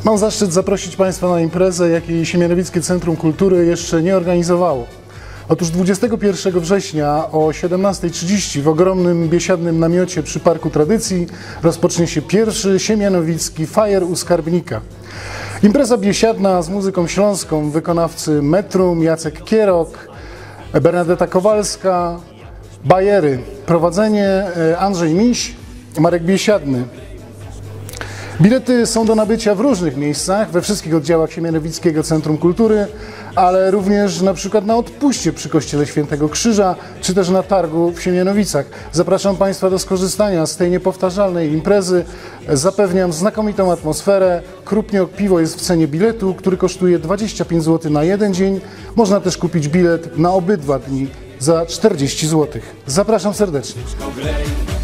Mam zaszczyt zaprosić Państwa na imprezę, jakiej Siemianowickie Centrum Kultury jeszcze nie organizowało. Otóż 21 września o 17:30 w ogromnym biesiadnym namiocie przy Parku Tradycji rozpocznie się pierwszy siemianowicki Fajer u Skarbnika. Impreza biesiadna z muzyką śląską, wykonawcy Metrum, Jacek Kierok, Bernadeta Kowalska, bajery. Prowadzenie Andrzej Miś, Marek Biesiadny. Bilety są do nabycia w różnych miejscach, we wszystkich oddziałach Siemianowickiego Centrum Kultury, ale również na przykład na odpuście przy Kościele Świętego Krzyża, czy też na targu w Siemianowicach. Zapraszam Państwa do skorzystania z tej niepowtarzalnej imprezy. Zapewniam znakomitą atmosferę. Krupniok piwo jest w cenie biletu, który kosztuje 25 zł na jeden dzień. Można też kupić bilet na obydwa dni za 40 zł. Zapraszam serdecznie.